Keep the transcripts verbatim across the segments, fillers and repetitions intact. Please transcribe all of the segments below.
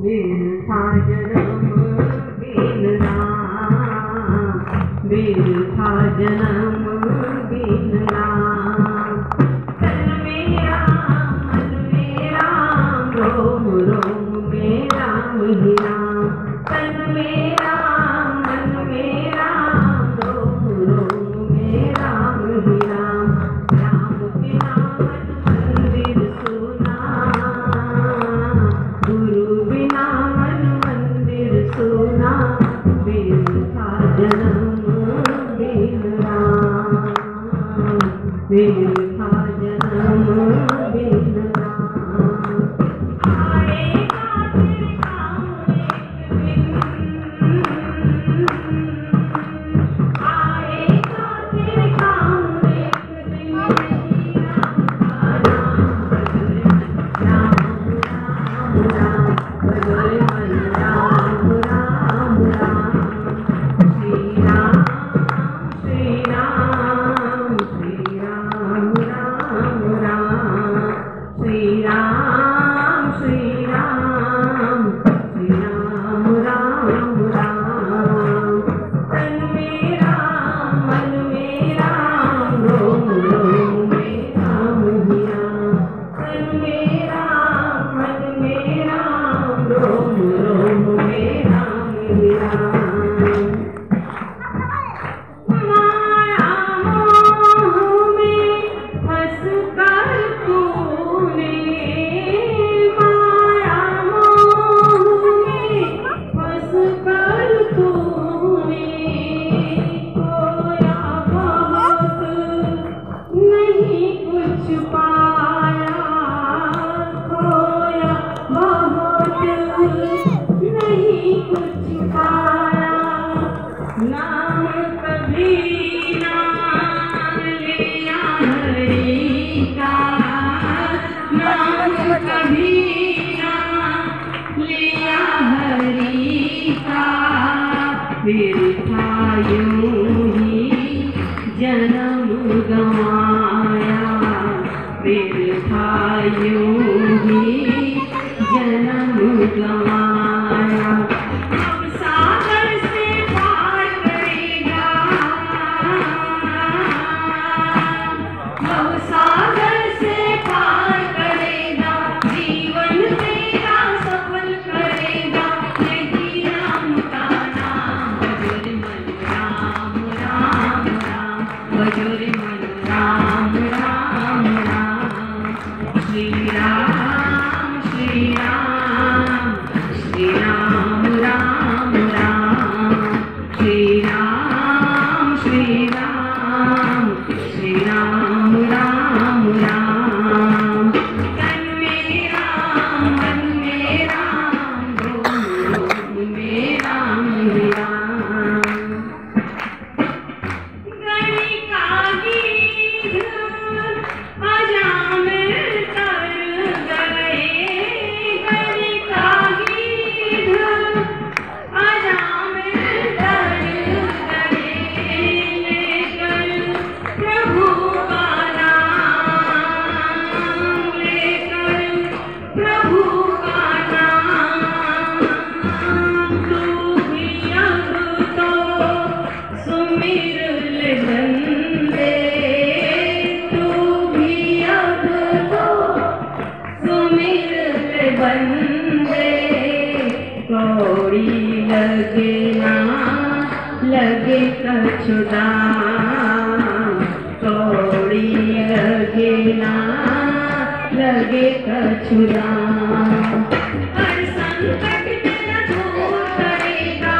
बिरथा जन्म बिन राम, बिरथा जन्म बिन राम। तन में राम मन में राम, रोम रोम में राम ही राम। तन में राम मन में राम, रोम रोम में राम ही राम। राम बिना मन मंदिर सुना, गुरु बिना मन मंदिर सुना। बिरथा जन्म बिन राम, बिरथा जन्म बिन राम। आएगा तेरे काम एक दिन, आएगा तेरे काम एक दिन। राम राम भजरे मन राम राम राम। श्री राम श्री राम श्री राम राम राम। श्री राम श्री राम श्री राम राम राम। तन में राम मन में राम, रोम रोम में राम ही राम। तन में राम मन में राम, रोम रोम में राम ही राम। माया मोह में फंस कर तूने, माया मोह में फंस कर तूने। खोया बहुत नहीं कुछ पाया, खोया बहुत नहीं कुछ पाया। नाम कभी ना लिया हरि का, नाम कभी ना लिया हरि का। बिरथा यूं ही जन्म गंवाया, बिरथा यूं ही जन्म गंवाया। अब सागर से पार करेगा, अब सागर से पार करेगा। जीवन तेरा सफल करेगा, यही राम का नाम। भजरे मन राम राम राम, भजरे मन राम राम राम। श्री राम श्री राम श्री राम राम राम। श्री राम श्री राम श्री राम राम राम। तन में राम मन में राम, रोम रोम में राम ही राम। गणिका गीत अजामिल कर गए, गणिका गीत अजामिल कर गए। लेकर प्रभु का नाम, लेकर प्रभु का नाम। तू भी अब तो सुमिर ले बंदे, तू भी अब तो सुमिर ले बंदे। कौड़ी लगे ना लगे कछु दाम, कौड़ी लगे ना लगे कछु दाम। हर संकट तेरा दूर करेगा,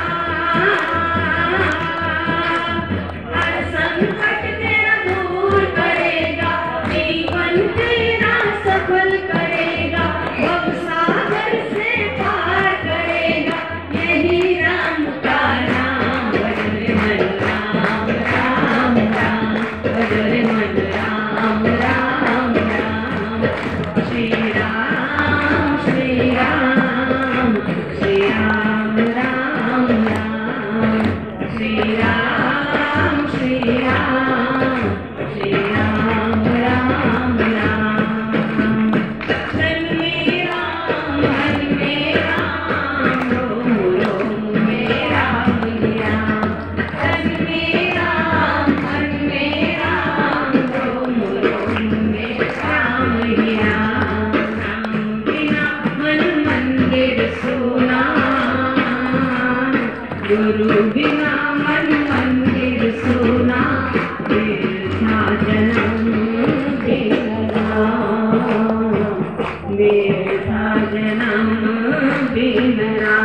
हर संकट तेरा दूर करेगा। जीवन तेरा सफल करेगा, भव सागर से पार करेगा, यही राम का नाम। भजरे मन राम राम राम, भजरे मन राम राम राम। श्री राम श्री राम मेरे था जन्म बिन राम।